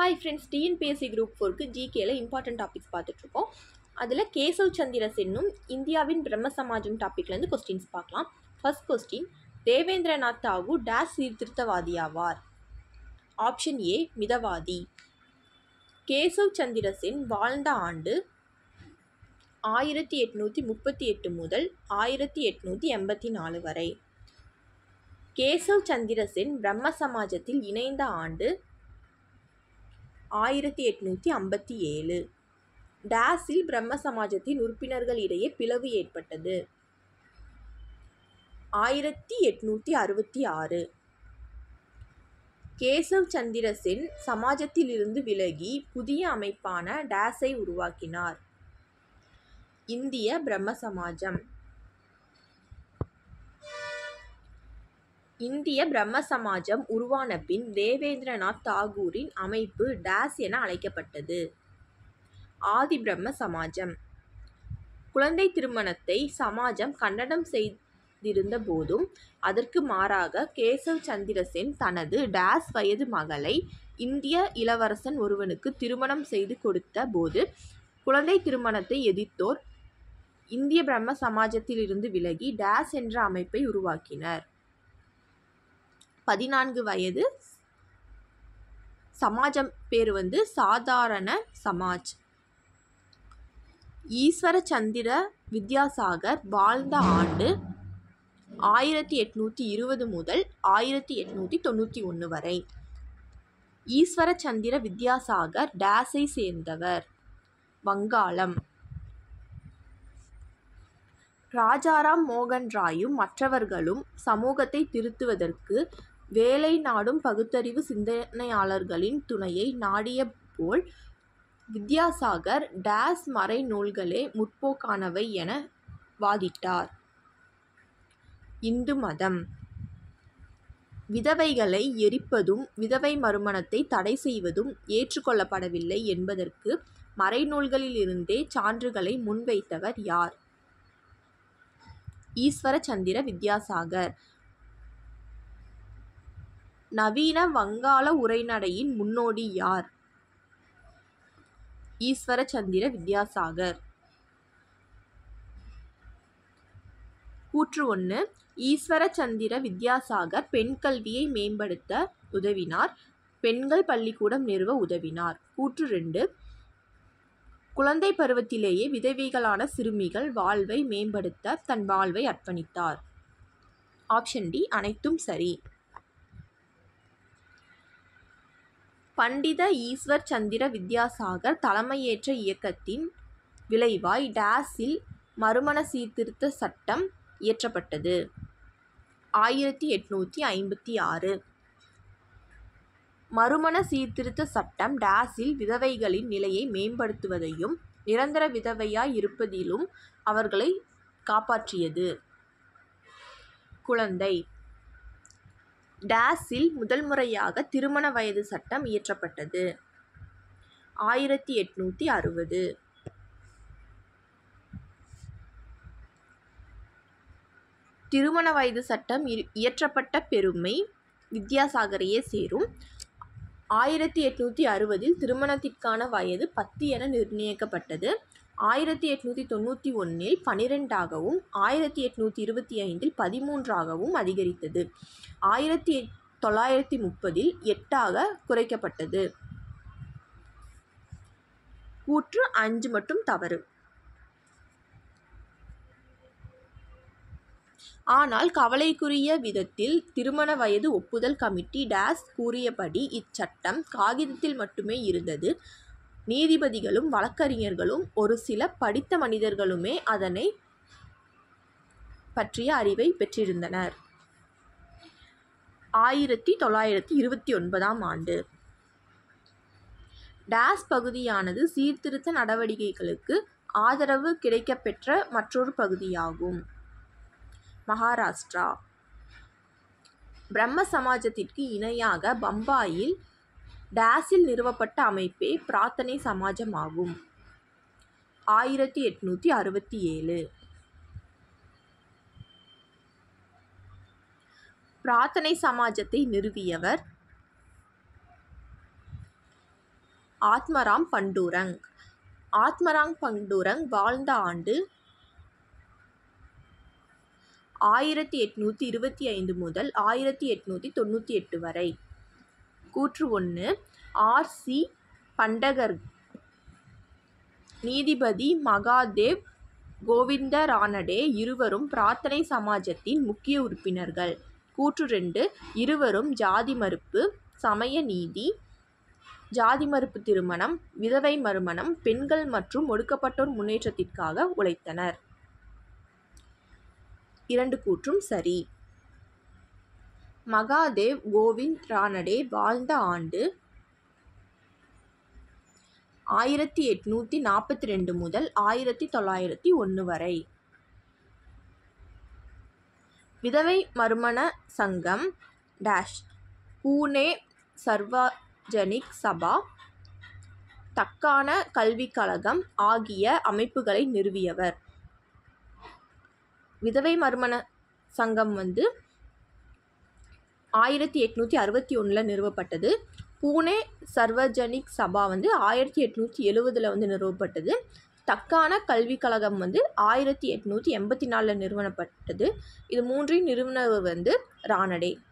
Hi friends, TNPSC group 4க்கு ஜிகேல important topics பார்த்துட்ருக்கோம். அதில் கேசவ் சந்திர சென்னும் இந்தியாவின் பிரம்ம சமாஜம் டாப்பிக்லேருந்து கொஸ்டின்ஸ் பார்க்கலாம். ஃபர்ஸ்ட் கொஸ்டின், தேவேந்திரநாத் தாகூர் டேஸ் சீர்திருத்தவாதியாவார்? ஆப்ஷன் ஏ மிதவாதி. கேசவ் சந்திர சென் வாழ்ந்த ஆண்டு 1838 முதல் 1884 வரை. கேசவ் சந்திர சென் பிரம்ம சமாஜத்தில் இணைந்த ஆண்டு 1857. டேஸில் பிரம்ம சமாஜத்தின் உறுப்பினர்கள் இடையே பிளவு ஏற்பட்டது. 1866. கேசவ் சந்திர சென் சமாஜத்திலிருந்து விலகி புதிய அமைப்பான டேஸை உருவாக்கினார். இந்திய பிரம்ம சமாஜம். இந்திய பிரம்ம சமாஜம் உருவான பின் தேவேந்திரநாத் தாகூரின் அமைப்பு டேஸ் என அழைக்கப்பட்டது. ஆதி பிரம்ம சமாஜம். குழந்தை திருமணத்தை சமாஜம் கண்டனம் செய்திருந்த போதும் அதற்கு மாறாக கேசவ் சந்திர சென் தனது டேஸ் வயது மகளை இந்திய இளவரசன் ஒருவனுக்கு திருமணம் செய்து கொடுத்த போது குழந்தை திருமணத்தை எதிர்த்தோர் இந்திய பிரம்ம சமாஜத்திலிருந்து விலகி டேஸ் என்ற அமைப்பை உருவாக்கினர். 14 வயது சமாஜம் பேர் சாதாரண சமாஜ். ஈஸ்வர சந்திர வித்யாசாகர் வாழ்ந்த ஆண்டு 1820 முதல் 1891 வரை. ஈஸ்வர சந்திர வித்யாசாகர் டேஸை சேர்ந்தவர். வங்காளம். ராஜாராம் மோகன் ராயும் மற்றவர்களும் சமூகத்தை திருத்துவதற்கு வேலை நாடும் பகுத்தறிவு சிந்தனையாளர்களின் துணையை நாடிய போல் வித்யாசாகர் டேஸ் மறை நூல்களே முற்போக்கானவை என வாதிட்டார். இந்து மதம். விதவைகளை எரிப்பதும் விதவை மறுமணத்தை தடை செய்வதும் ஏற்றுக்கொள்ளப்படவில்லை என்பதற்கு மறைநூல்களிலிருந்தே சான்றுகளை முன்வைத்தவர் யார்? ஈஸ்வர சந்திர வித்யாசாகர். நவீன வங்காள உரைநடையின் முன்னோடி யார்? ஈஸ்வர சந்திர வித்யாசாகர். கூற்று 1, ஈஸ்வர சந்திர வித்யாசாகர் பெண் கல்வியை மேம்படுத்த உதவினார். பெண்கள் பள்ளிக்கூடம் நிறுவ உதவினார். கூற்று 2, குழந்தை பருவத்திலேயே விதவைகளான சிறுமிகள் வாழ்வை மேம்படுத்த தன் வாழ்வை அர்ப்பணித்தார். ஆப்ஷன் டி அனைத்தும் சரி. பண்டித ஈஸ்வர் சந்திர வித்யாசாகர் தலைமையேற்ற இயக்கத்தின் விளைவாய் டேஸில் மறுமண சீர்திருத்த சட்டம் இயற்றப்பட்டது. 1856. மறுமண சீர்திருத்த சட்டம் டேஸில் விதவைகளின் நிலையை மேம்படுத்துவதையும் நிரந்தர விதவையாய் இருப்பதிலும் அவர்களை காப்பாற்றியது. குழந்தை. டேஸில் முதல் முறையாக திருமண வயது சட்டம் இயற்றப்பட்டது. 1860. திருமண வயது சட்டம் இயற்றப்பட்ட பெருமை வித்யாசாகரையே சேரும். 1860 திருமணத்திற்கான வயது 10 என நிர்ணயிக்கப்பட்டது. 1891 12ஆகவும் 1825 13ஆகவும் அதிகரித்தது. 1930 8ஆக குறைக்கப்பட்டது. கூற்று 5 மட்டும் தவறு. ஆனால் கவலைக்குரிய விதத்தில் திருமண வயது ஒப்புதல் கமிட்டி டேஸ் கூறியபடி இச்சட்டம் காகிதத்தில் மட்டுமே இருந்தது. நீதிபதிகளும் வழக்கறிஞர்களும் ஒரு சில படித்த மனிதர்களுமே அதனை பற்றிய அறிவை பெற்றிருந்தனர். 1929 ஆண்டு. டேஸ் பகுதியானது சீர்திருத்த நடவடிக்கைகளுக்கு ஆதரவு கிடைக்கப்பெற்ற மற்றொரு பகுதியாகும். மகாராஷ்டிரா. பிரம்ம சமாஜத்திற்கு இணையாக பம்பாயில் டேஸில் நிறுவப்பட்ட அமைப்பே பிரார்த்தனை சமாஜம் ஆகும். 1867. பிரார்த்தனை சமாஜத்தை நிறுவியவர் ஆத்மராம் பண்டூரங். ஆத்மராம் பண்டூரங் வாழ்ந்த ஆண்டு 1825 முதல் 1898 வரை. கூற்று 1. ஆர்.சி. பண்டகர் நீதிபதி மகாதேவ் கோவிந்த ரானடே இருவரும் பிரார்த்தனை சமாஜத்தின் முக்கிய உறுப்பினர்கள். கூற்று 2. இருவரும் ஜாதி மறுப்பு, சமய நீதி, ஜாதி மறுப்பு திருமணம், விதவை மறுமணம், பெண்கள் மற்றும் ஒடுக்கப்பட்டோர் முன்னேற்றத்திற்காக உழைத்தனர். 2 கூற்றும் சரி. மகாதேவ் கோவிந்த் ரானடே வாழ்ந்த ஆண்டு 1842 முதல் 1901 வரை. விதவை மறுமண சங்கம் பூனே சர்வஜனிக் சபா, தக்கான கல்விக் கழகம் ஆகிய அமைப்புகளை நிறுவியவர். விதவை மறுமண சங்கம் 1861 நிறுவப்பட்டது. பூனே சர்வஜனிக் சபா 1870 நிறுவப்பட்டது. தக்கான கல்விக் கழகம் 1884 நிறுவனப்பட்டது. இது மூன்றின் நிறுவனர் ரானடே.